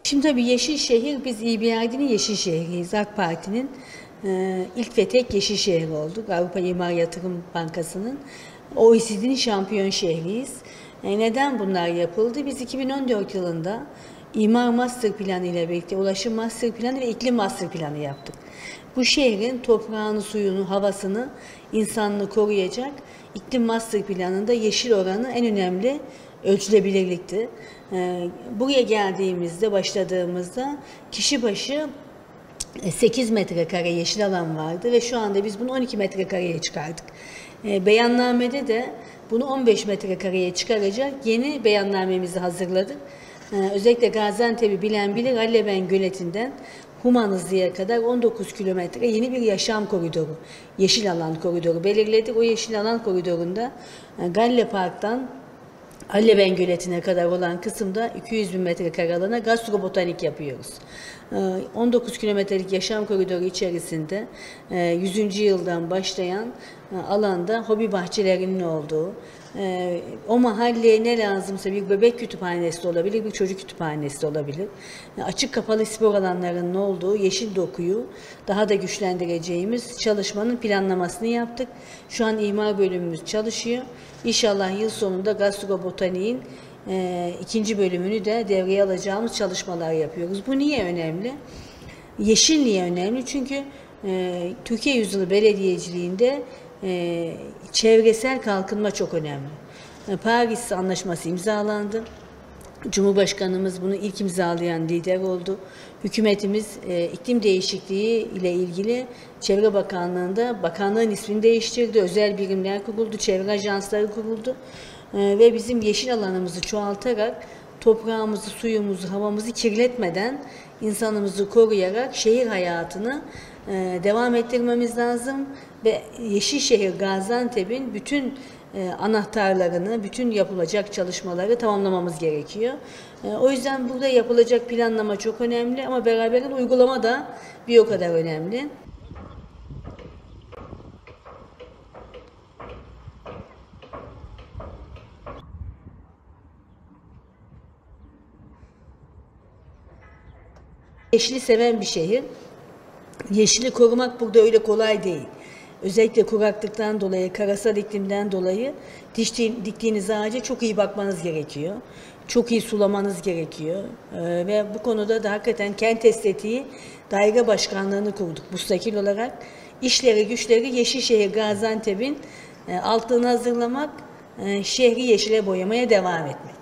Şimdi tabii Yeşilşehir, biz İBRD'nin Yeşilşehir'iyiz. AK Parti'nin ilk ve tek Yeşilşehir olduk. Avrupa İmar Yatırım Bankası'nın OECD'nin şampiyon şehriyiz. Neden bunlar yapıldı? Biz 2014 yılında İmar Master Planı ile birlikte Ulaşım Master Planı ve İklim Master Planı yaptık. Bu şehrin toprağını, suyunu, havasını, insanını koruyacak İklim Master Planı'nda yeşil oranı en önemli ölçülebilirlikti. Buraya geldiğimizde, başladığımızda kişi başı 8 metrekare yeşil alan vardı ve şu anda biz bunu 12 metrekareye çıkardık. Beyannamede de bunu 15 metrekareye çıkaracak yeni beyannamemizi hazırladık. Özellikle Gaziantep'i bilen bilir, Alleben Göleti'nden Humanızlı'ya kadar 19 kilometre yeni bir yaşam koridoru, yeşil alan koridoru belirledik. O yeşil alan koridorunda Galle Park'tan Alleben Göleti'ne kadar olan kısımda 200 bin metrekare alana gastrobotanik yapıyoruz. 19 kilometrelik yaşam koridoru içerisinde 100. yıldan başlayan alanda hobi bahçelerinin olduğu, o mahalleye ne lazımsa bir bebek kütüphanesi de olabilir, bir çocuk kütüphanesi de olabilir. Açık kapalı spor alanlarının olduğu yeşil dokuyu daha da güçlendireceğimiz çalışmanın planlamasını yaptık. Şu an imar bölümümüz çalışıyor. İnşallah yıl sonunda gastrobotaniğin ikinci bölümünü de devreye alacağımız çalışmalar yapıyoruz. Bu niye önemli? Yeşil niye önemli? Çünkü Türkiye Yüzyılı Belediyeciliğinde çevresel kalkınma çok önemli. Paris Anlaşması imzalandı. Cumhurbaşkanımız bunu ilk imzalayan lider oldu. Hükümetimiz iklim değişikliği ile ilgili Çevre Bakanlığı'nda bakanlığın ismini değiştirdi. Özel birimler kuruldu, çevre ajansları kuruldu. Ve bizim yeşil alanımızı çoğaltarak toprağımızı, suyumuzu, havamızı kirletmeden insanımızı koruyarak şehir hayatını devam ettirmemiz lazım. Ve Yeşilşehir Gaziantep'in bütün anahtarlarını, bütün yapılacak çalışmaları tamamlamamız gerekiyor. O yüzden burada yapılacak planlama çok önemli ama beraber uygulama da bir o kadar önemli. Yeşili seven bir şehir. Yeşili korumak burada öyle kolay değil. Özellikle kuraklıktan dolayı, karasal iklimden dolayı diktiğiniz ağaca çok iyi bakmanız gerekiyor. Çok iyi sulamanız gerekiyor. Ve bu konuda da hakikaten kent estetiği daire başkanlığını kurduk müstakil olarak. İşleri güçleri Yeşilşehir Gaziantep'in altını hazırlamak, şehri yeşile boyamaya devam etmek.